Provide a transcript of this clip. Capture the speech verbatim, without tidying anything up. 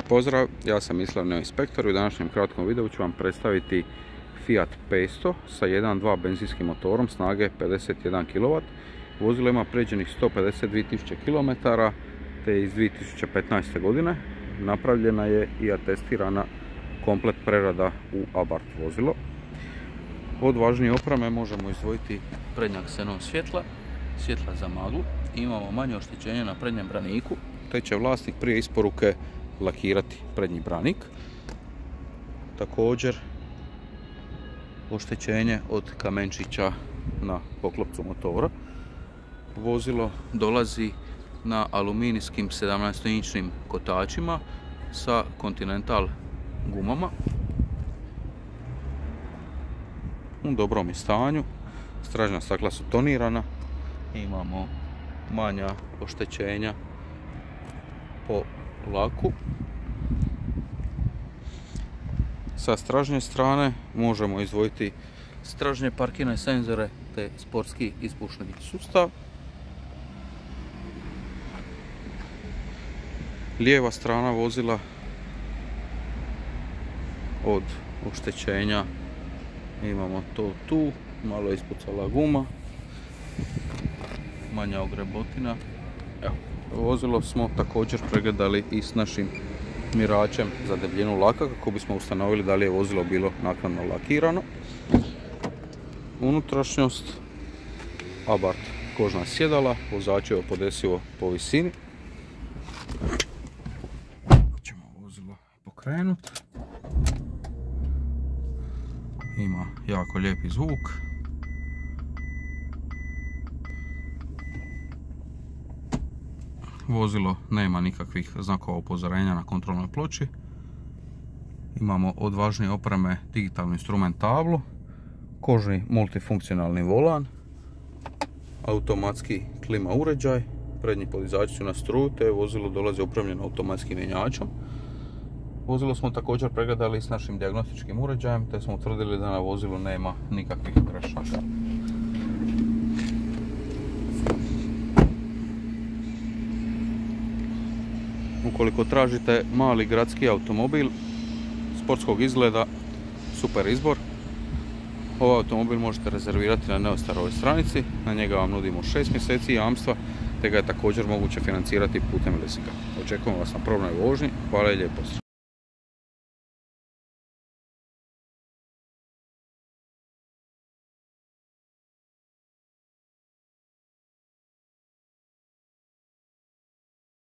Pozdrav, ja sam Mislav Neo Inspektor i u današnjem kratkom videu ću vam predstaviti Fiat petsto sa jedan dva benzinskim motorom snage pedeset jedan kilovat. Vozilo ima pređenih sto pedeset dvije tisuće kilometara te je iz dvije tisuće petnaeste godine. Napravljena je i atestirana komplet prerada u Abarth vozilo. Od važnije opreme možemo izdvojiti prednja ksenon svjetla, svjetla za maglu, imamo manje oštećenje na prednjem braniku, te će vlasnik prije isporuke lakirati prednji branik. Također oštećenje od kamenčića na poklopcu motora. Vozilo dolazi na aluminijskim sedamnaestinčnim kotačima sa Continental gumama. U dobrom je stanju, stražna stakla su tonirana, imamo manja oštećenja po laku. Sa stražnje strane možemo izdvojiti stražnje parkirne senzore te sportski ispušni sustav. Lijeva strana vozila od oštećenja imamo to tu, malo je ispucala guma, manja ogrebotina. Evo, vozilo smo također pregledali i s našim mjeračem za debljinu laka kako bismo ustanovili da li je vozilo bilo naknadno lakirano. Unutrašnjost Abarth kožna sjedala, vozačevo podesivo po visini. Ćemo vozilo pokrenuti. Ima jako lijepi zvuk. Vozilo nema nikakvih znakova upozorenja na kontrolnoj ploči. Imamo od važnije opreme digitalni instrument tablu, kožni multifunkcionalni volan, automatski klima uređaj, prednji podizači su na struju te vozilo dolazi opremljeno automatskim mjenjačom. Vozilo smo također pregledali s našim dijagnostičkim uređajem te smo utvrdili da na vozilu nema nikakvih grešaka. Ukoliko tražite mali gradski automobil sportskog izgleda, super izbor. Ovaj automobil možete rezervirati na Neostarovoj stranici, na njega vam nudimo šest mjeseci jamstva, te ga je također moguće financirati putem leasinga. Očekujemo vas na probnoj vožnji, hvala i lijep pozdrav.